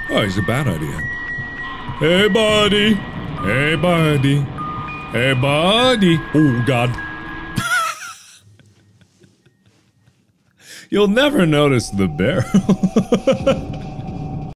Oh, it's a bad idea. Hey, buddy. Hey, buddy. Hey, buddy. Oh, God. You'll never notice the barrel.